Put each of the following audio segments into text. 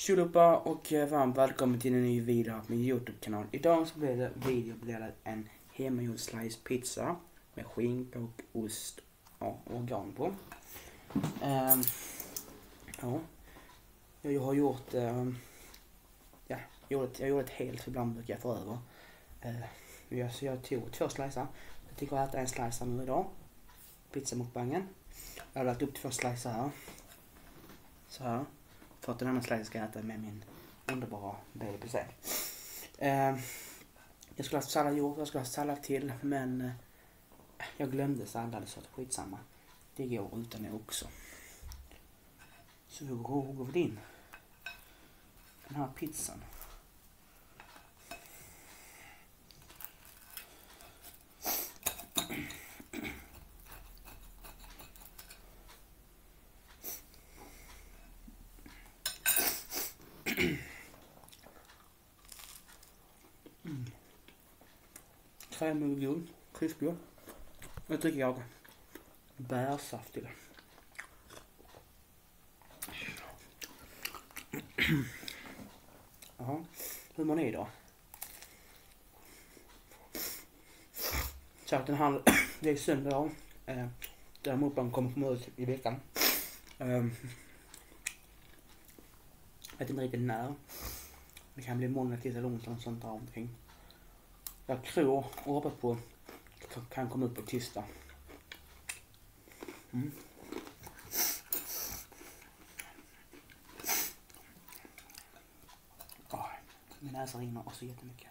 Tjolipa och varmt välkommen till en ny video på min YouTube-kanal. Idag så blir det en hemmagjord slice pizza med skinka och ost och organ på. Jag har gjort jag gjorde ett helt, för ibland brukar jag få över. Så jag tog 2 slicer. Jag tycker att äta en slice nu idag. Pizzamukbangen. Jag har lagt upp 2 slicer här. Så här. För att den andra slice ska jag äta med min underbara baby. Jag skulle ha sallad gjort, jag skulle ha sallad till, men jag glömde sallad så att skitsamma. Det går utan det också. Så hur går vi in den här pizzan? Krämig och god, krispig. Nu tycker jag bärsaft till. Jaha, hur mår ni då? Så att den här, det är söndag. Den moppan kommer komma ut i veckan. Vet inte riktigt när. Det kan bli måndag, tisdag, onsdag och sånt där omkring. Jag tror och hoppas på kan komma ut på tisdag. Min näsa rinner också jättemycket.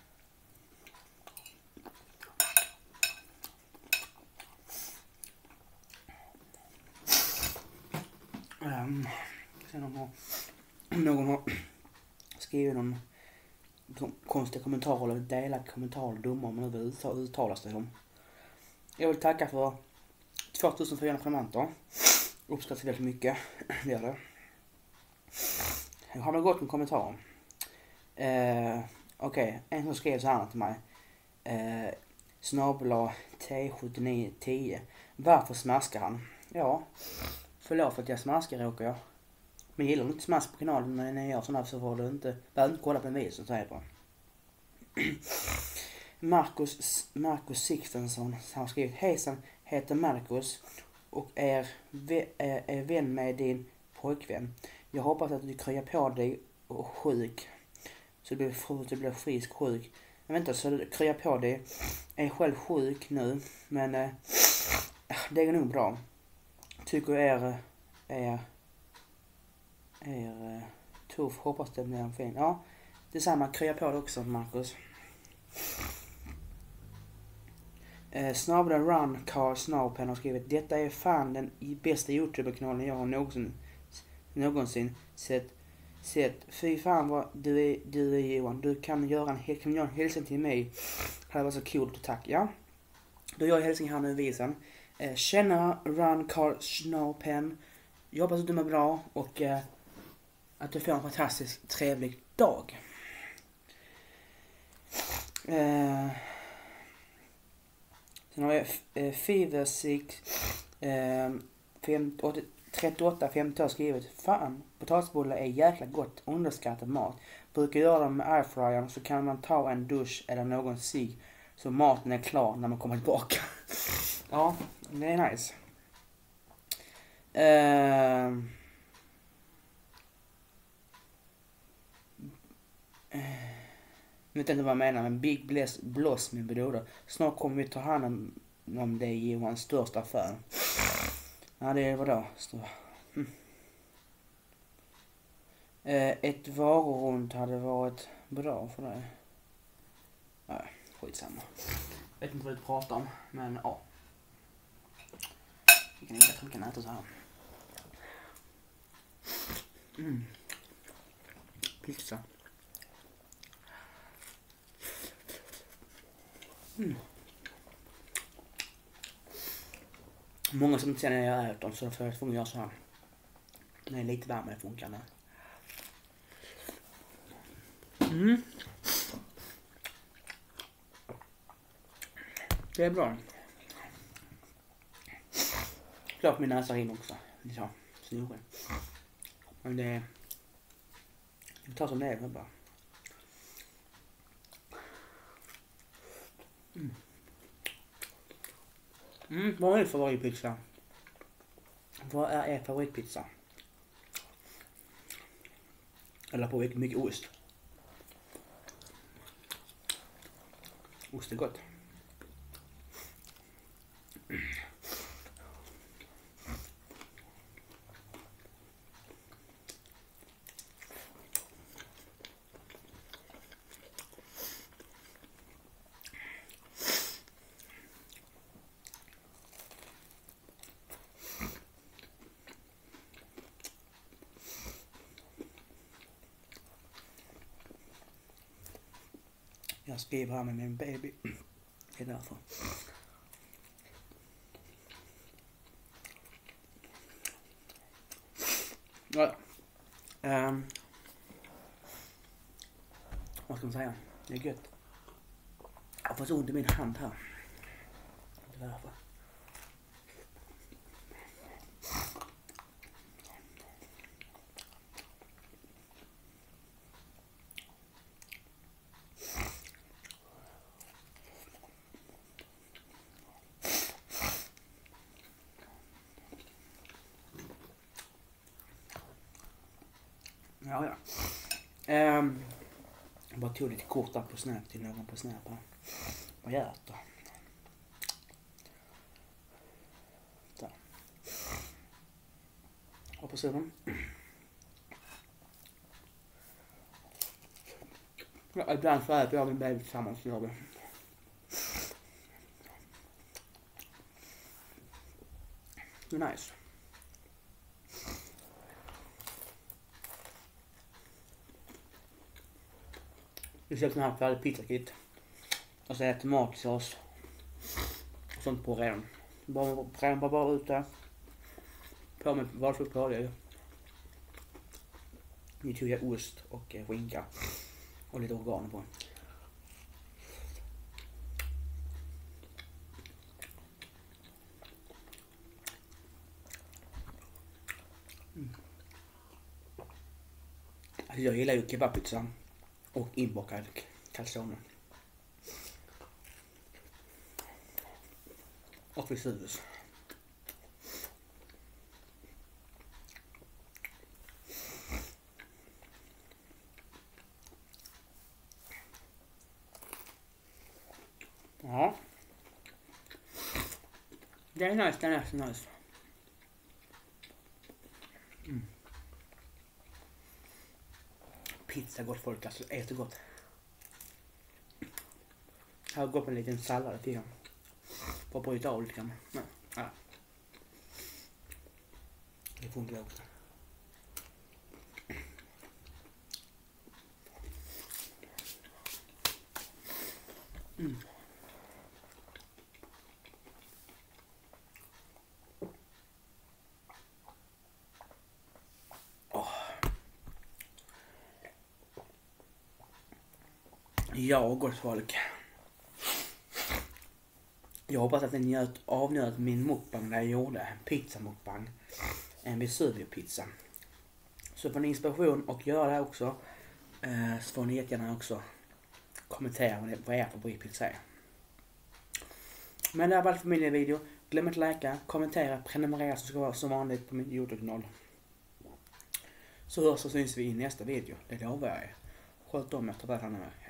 Sen någon har skrivit någon konstiga kommentarer eller delat kommentarer och domar men nu uttalas det om. Jag vill tacka för 2400 prenumeranter. Uppskattas väldigt mycket. Det gör det. Jag har nog gått en kommentar. Okej, en som skrev så här till mig. Snabla T7910. Varför smaskar han? Ja, förlåt för att jag smaskar råkar jag. Men gillar du inte smask på kanalen när ni gör sådana så får du inte kolla på en video som säger på. Marcus Sixtensson har skrivit: Hejsan, heter Marcus och är vän med din pojkvän. Jag hoppas att du kryar på dig och sjuk. Så du blir frisk sjuk. Men vänta, så du kryar på dig. Är själv sjuk nu. Men det är nog bra. Tycker är tuff. Hoppas det blir en fin. Ja, detsamma. Krya på det också, Marcus. Snabla Run Car Snowpen har skrivit: Detta är fan den bästa YouTube-kanalen jag har någonsin sett. Fy fan vad du är Johan. Du kan göra en hälsning till mig. Det här var så coolt, tack. Ja, då gör jag hälsning här nu i visen. Tjena Run Car Snowpen. Jag hoppas att du mår bra och att du får en fantastisk trevlig dag. Sen har jag Feversik 3850 har skrivit: Fan, potatisbullar är jäkla gott, underskattad mat. Brukar göra dem med airfryern så kan man ta en dusch eller någon cigg så maten är klar när man kommer tillbaka. Ja, det är nice. Jag vet inte vad jag menar, men Big Bloss min broder. Snart kommer vi ta hand om dig Johans största affär. Ja, det är vadå? Ett varurund hade varit bra för dig. Nej, skitsamma. Vet inte vad du pratar om, men ja. Vi kan äta så här. Pizza. Många som inte ser när jag äter dem så får jag tvungen att göra så här. När det är lite varmare funkar det. Det är bra. Klart min näsa rinner också. Så snorig. Men det är Vi tar som det är bara. Vad är din favoritpizza? Vad är er favoritpizza? Eller på mycket ost. Ost är gott. Jag skriver här med min baby. Det är därför. Ja. Vad ska man säga? Det är gött. Jag får så ont i min hand här. Det är därför. Ja. Jag bara tog lite kort där på Snap till någon på Snap här. Vad gör det då? Där. Och personen. Ja, ibland så äter jag min baby tillsammans med Robin. Det är nice. Vi köpte den här färdig pizzakit. Och så är det tomatsås. Och sånt på redan. Bara ut där. På med valfritt på det. Nu tog jag ost och skinka. Och lite organ på. Alltså jag gillar ju kebabpizza. Och inbakad calzone. Och Vesuvius. Ja. Det är nice, det är nice. Pizza gott folk, alltså äter gott. Jag har gått med en liten sallad till dem. För att bryta av lite grann. Ja. Det funkar också. Ja, gott folk. Jag hoppas att ni avnjöt min mukbang när jag gjorde pizzamukbang. En Vesuvio-pizza. Så får ni inspiration och göra det här också. Så får ni jättegärna också kommentera vad er favoritpizza är. Men det här var allt för min video. Glöm inte att likea, kommentera, prenumerera så ska vara som vanligt på min YouTube-kanal. Så hörs och syns vi i nästa video. Det lovar jag er. Sköt om er, ta väl hand om er.